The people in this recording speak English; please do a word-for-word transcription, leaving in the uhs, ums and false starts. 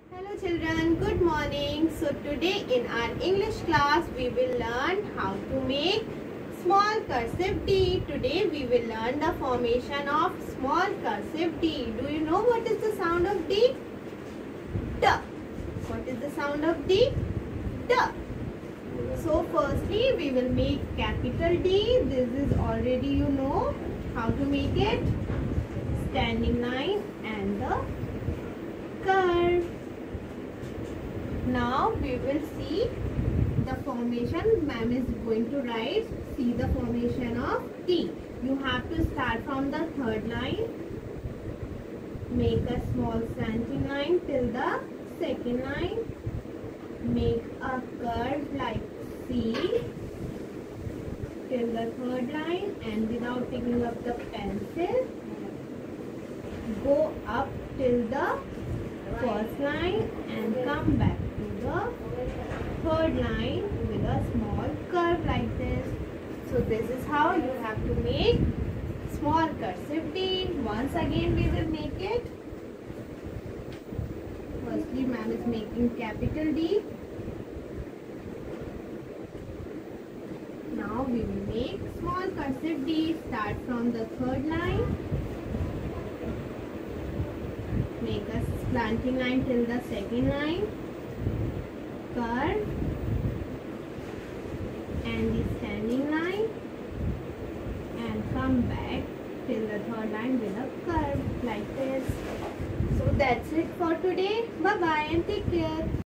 Hello children, good morning. So today in our English class we will learn how to make small cursive D. Today we will learn the formation of small cursive D. Do you know what is the sound of D? D. What is the sound of D? D. So firstly we will make capital D. This is already you know how to make it. Standing line and the curve. Now we will see the formation. Ma'am is going to write. See the formation of T. You have to start from the third line. Make a small slanting line till the second line. Make a curve like C till the third line, and without taking up the pencil, go up till the first line and come back to the third line with a small curve like this. So this is how you have to make small cursive D. Once again we will make it. Firstly ma'am is making capital D. Now we will make small cursive D. Start from the third line. Make a slanting line till the second line. Curve. And the standing line. And come back till the third line with a curve like this. So that's it for today. Bye bye and take care.